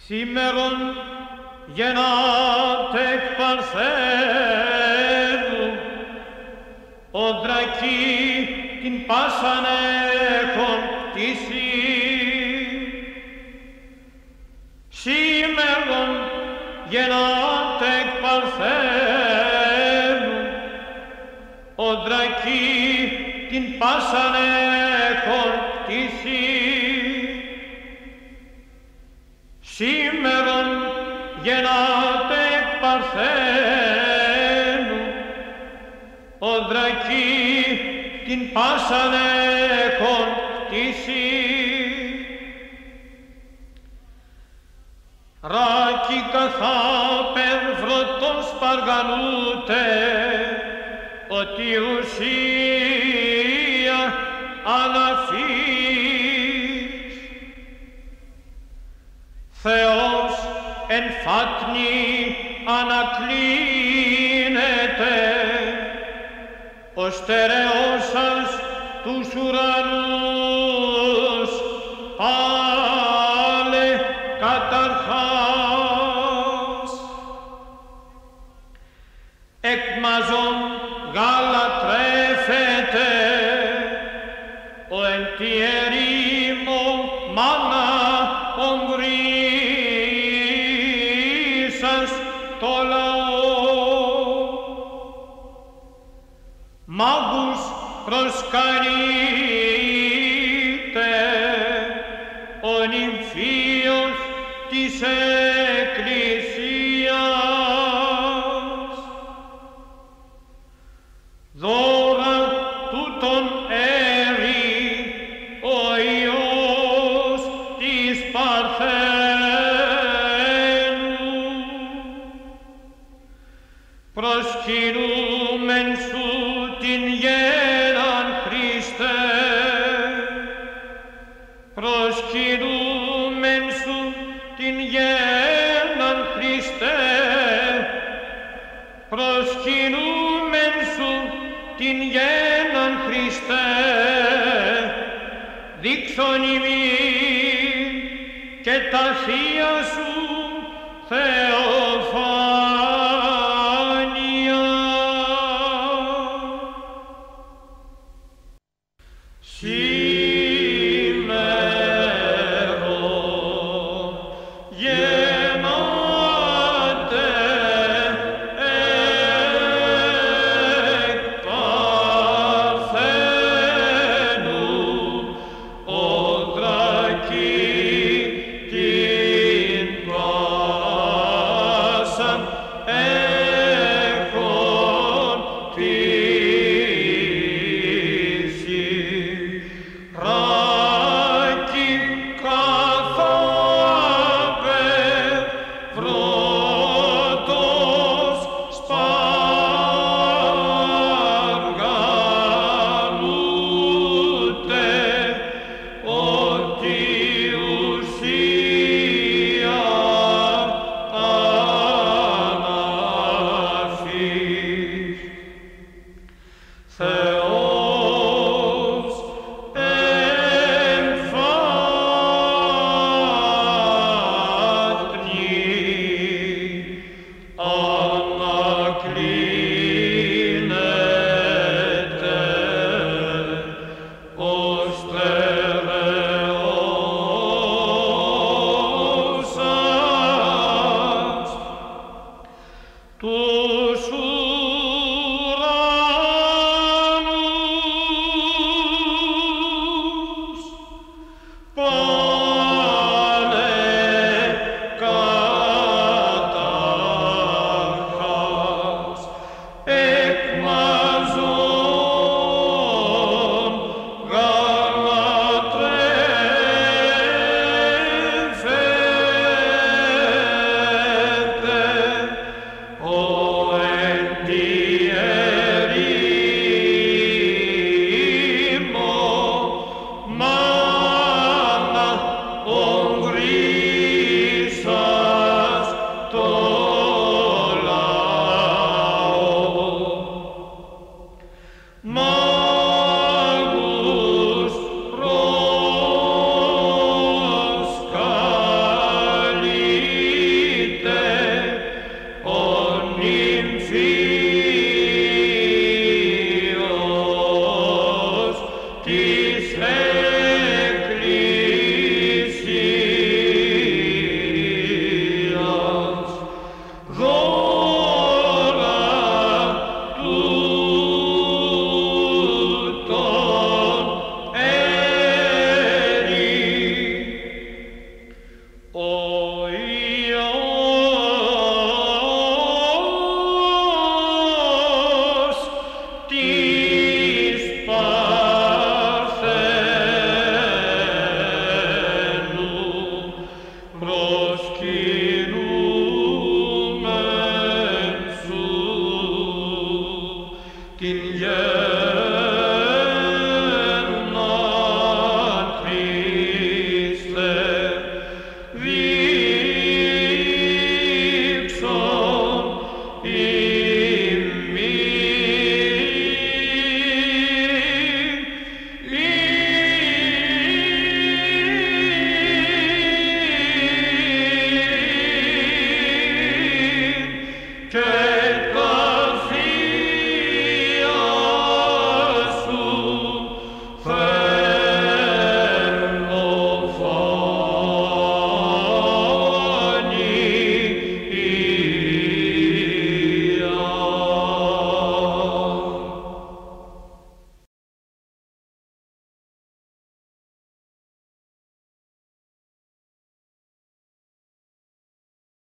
Σήμερον γεννάται εκ Παρθένου, οδρακή την πάσαν έχων κτίσει. Σήμερον γεννάται εκ Παρθένου, οδρακή την πάσαν έχων κτίσει. Σήμερον γεννάται εκ Παρθένου, οδρακή την πάσαν έχων κτίσει. Ράκη καθάπερ βρωτός παργανούται, ότι ουσία αναφής. Θεός εν φάτνη ανακλίνεται, ο στερεός σας τους ουρανούς πάλε καταρχάς. Εκ μαζών γάλα τρέφεται, ο εν τη ερήμο μάνα ογκρίσας το λαό. Μάγους προσκαλείται, ο νυμφίος της Εκκλησίας. Δώρα τούτον έρει ο Υιός της Παρθένου. Προσκυνούμεν σου την γέναν Χριστέ, προσκυνούμεν σου την γέναν Χριστέ, προσκυνούμεν σου την γέναν Χριστέ, δείξον ημίν και τα θεία σου θεοφάνεια. Σήμερον γεννάται εκ Παρθένου, οδρακή την πάσαν έχων κτίσει. Ράκη καθάπερ βρωτός σπαργανούται, ότι ουσία αναφής. Θεός εν φάτνη ανακλίνεται, ο στερεός σας τους ουρανούς πάλε καταρχάς. Εκ μαζών γάλα τρέφεται, ο εν τη ερήμο μάνα ογκρίσας το λαό. Μάγους προσκαλείται, ο